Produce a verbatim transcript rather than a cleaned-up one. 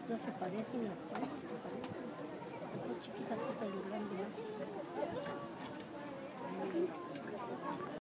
No se parecen las tres, se parecen. Son chiquitas, súper grandes.